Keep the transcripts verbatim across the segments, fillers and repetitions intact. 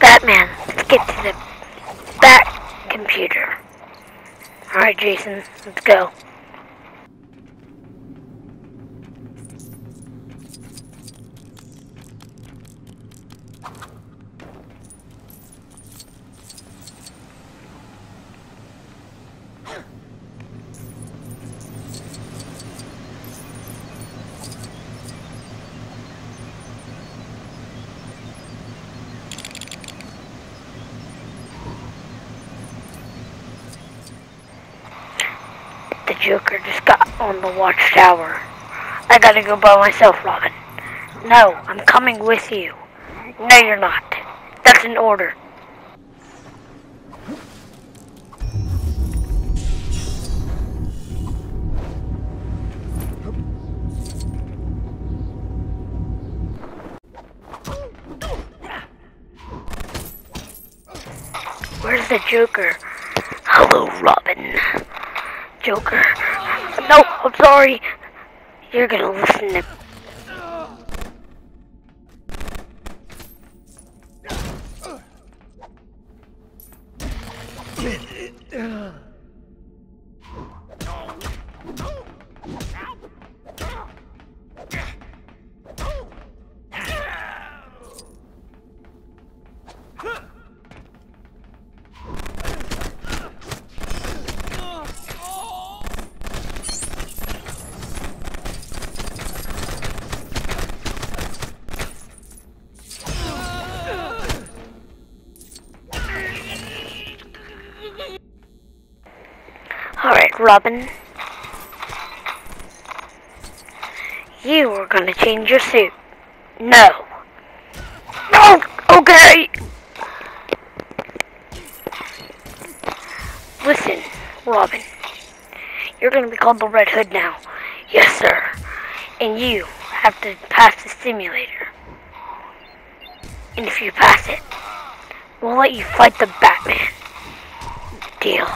Batman, let's get to the Bat computer. Alright, Jason, let's go. The Joker just got on the watchtower. I gotta go by myself, Robin. No, I'm coming with you. No, you're not. That's an order. Where's the Joker? Hello, Robin. Joker. No, I'm sorry. You're gonna listen to... Alright, Robin. You are gonna change your suit. No. No! Okay! Listen, Robin. You're gonna be called the Red Hood now. Yes, sir. And you have to pass the simulator. And if you pass it, we'll let you fight the Batman. Deal.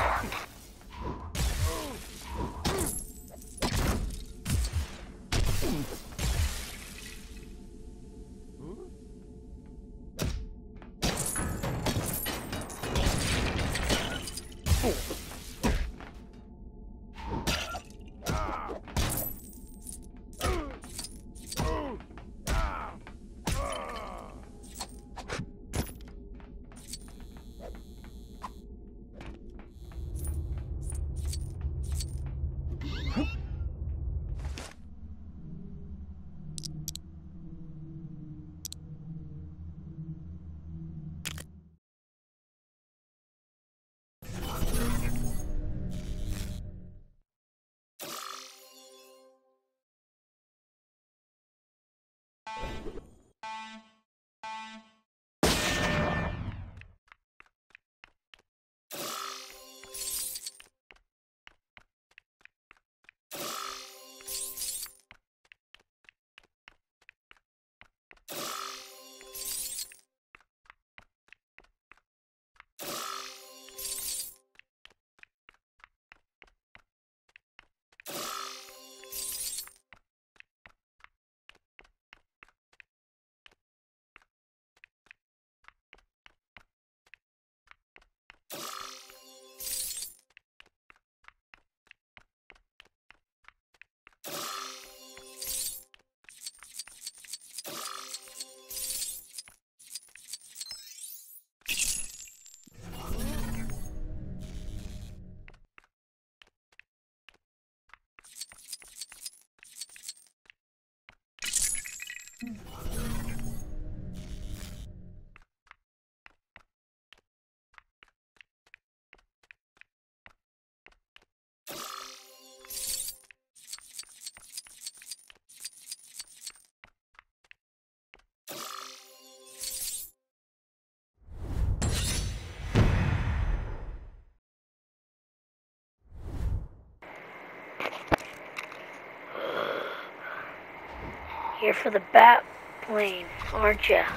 Here for the bat plane, aren't ya?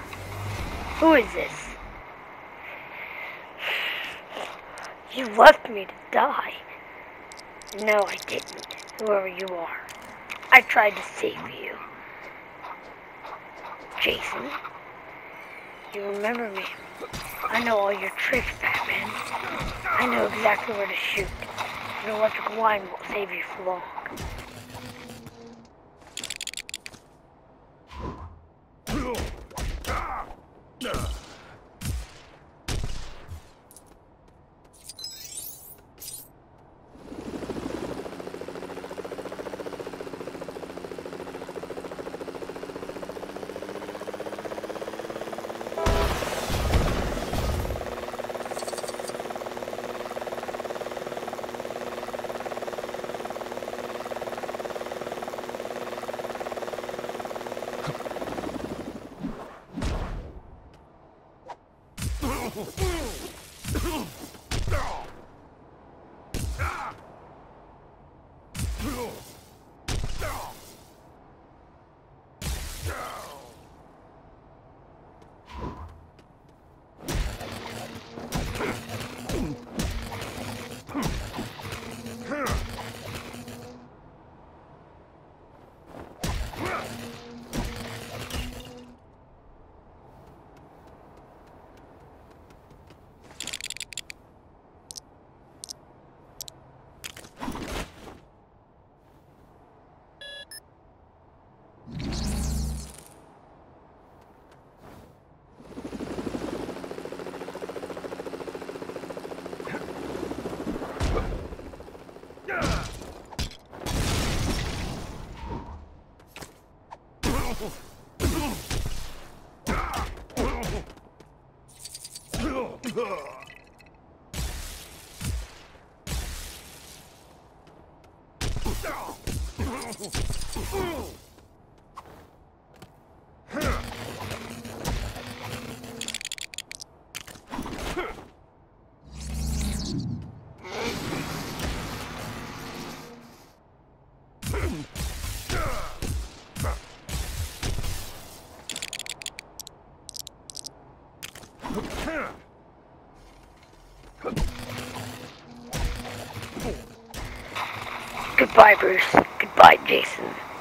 Who is this? You left me to die. No, I didn't, whoever you are. I tried to save you. Jason, You remember me. I know all your tricks, Batman. I know exactly where to shoot. An electrical line won't save you for long. Goodbye, Bruce. Goodbye, Jason.